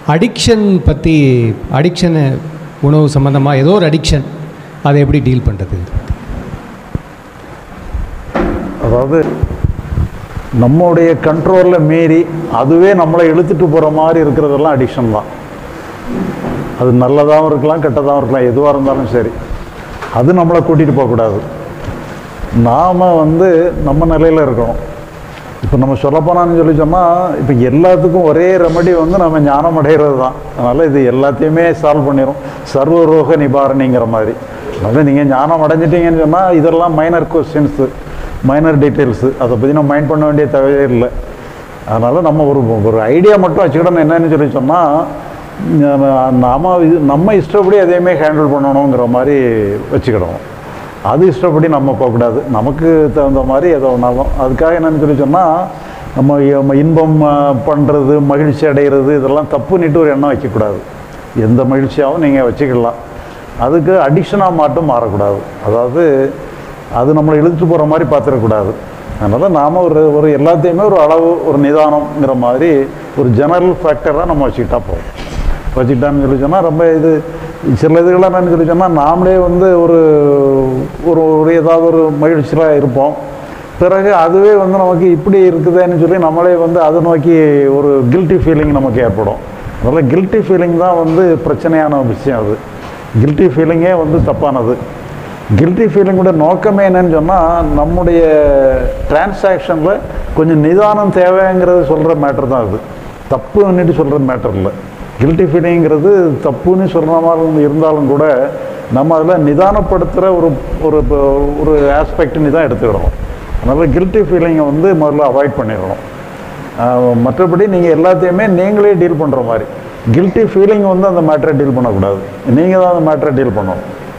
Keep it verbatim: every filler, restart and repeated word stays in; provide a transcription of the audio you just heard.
Addiction பற்றி, addiction உணவு சம்மந்தமாக ஏதோ ஒரு அடிக்ஷன், அதை எப்படி டீல் பண்ணுறது? அதாவது நம்முடைய கண்ட்ரோலில் மீறி அதுவே நம்மளை இழுத்துட்டு போகிற மாதிரி இருக்கிறதெல்லாம் அடிக்ஷன் தான். அது நல்லதாகவும் இருக்கலாம், கெட்டதாகவும் இருக்கலாம், எதுவாக இருந்தாலும் சரி, அது நம்மளை கூட்டிகிட்டு போகக்கூடாது. நாம் வந்து நம்ம நிலையில் இருக்கணும். இப்போ நம்ம சொல்லப்போனான்னு சொல்லி சொன்னால், இப்போ எல்லாத்துக்கும் ஒரே ரெமடி வந்து நம்ம ஞானம் அடைகிறது தான். அதனால் இது எல்லாத்தையுமே சால்வ் பண்ணிடும், சர்வ ரோக நிவாரணிங்கிற மாதிரி. அதனால் நீங்கள் ஞானம் அடைஞ்சிட்டிங்கன்னு சொன்னால் இதெல்லாம் மைனர் கொஸ்டின்ஸு, மைனர் டீட்டெயில்ஸு, அதை பற்றி நம்ம மைண்ட் பண்ண வேண்டிய தேவையே இல்லை. அதனால் நம்ம ஒரு ஒரு ஐடியா மட்டும் வச்சுக்கிட்டோம். என்னன்னு சொல்லி சொன்னால், நாம் இது நம்ம இஷ்டப்படி எதையுமே ஹேண்டில் பண்ணணுங்கிற மாதிரி வச்சுக்கிடணும். அது இஷ்டப்படி நம்ம போகக்கூடாது, நமக்கு தகுந்த மாதிரி எதோ ஒன்றாலும். அதுக்காக என்னென்னு சொல்லி சொன்னால், நம்ம இன்பம் பண்ணுறது, மகிழ்ச்சி அடைகிறது, இதெல்லாம் தப்புன்னுட்டு ஒரு எண்ணம் வைக்கக்கூடாது. எந்த மகிழ்ச்சியாகவும் நீங்கள் வச்சுக்கலாம். அதுக்கு அடிக்ஷனாக மட்டும் மாறக்கூடாது. அதாவது அது நம்மளை இழுத்துட்டு போகிற மாதிரி பார்த்துடக்கூடாது. அதனால் நாம் ஒரு ஒரு எல்லாத்தையுமே ஒரு அளவு, ஒரு நிதானங்கிற மாதிரி ஒரு ஜெனரல் ஃபேக்டராக நம்ம வச்சுக்கிட்டா போகும். வச்சுக்கிட்டான்னு சொல்லி சொன்னால் ரொம்ப இது சில இதுகளாக என்னன்னு சொல்லி சொன்னால், நாமளே வந்து ஒரு ஒரு ஒரு ஏதாவது ஒரு மகிழ்ச்சியாக இருப்போம். பிறகு அதுவே வந்து நமக்கு இப்படி இருக்குதுன்னு சொல்லி நம்மளே வந்து அதை நோக்கி ஒரு கில்ட்டி ஃபீலிங் நமக்கு ஏற்படும். அதனால் கில்ட்டி ஃபீலிங் தான் வந்து பிரச்சனையான விஷயம். அது கில்ட்டி ஃபீலிங்கே வந்து தப்பானது. கில்ட்டி ஃபீலிங்கோட நோக்கமே என்னன்னு சொன்னால், நம்முடைய டிரான்சாக்ஷனில் கொஞ்சம் நிதானம் தேவைங்கிறது சொல்கிற மேட்டர் தான். அது தப்புன்னுட்டு சொல்கிற மேட்டர் இல்லை. கில்ட்டி ஃபீலிங்கிறது தப்புன்னு சொல்கிற மாதிரி இருந்தாலும் கூட நம்ம அதில் நிதானப்படுத்துகிற ஒரு ஒரு ஒரு ஆஸ்பெக்ட்னு தான் எடுத்துக்கிடணும். அதனால் கில்ட்டி ஃபீலிங்கை வந்து முதல்ல அவாய்ட் பண்ணிடணும். மற்றபடி நீங்கள் எல்லாத்தையுமே நீங்களே டீல் பண்ணுற மாதிரி, கில்ட்டி ஃபீலிங் வந்து அந்த மேட்டரை டீல் பண்ணக்கூடாது, நீங்கள் தான் அந்த மேட்டரை டீல் பண்ணணும்.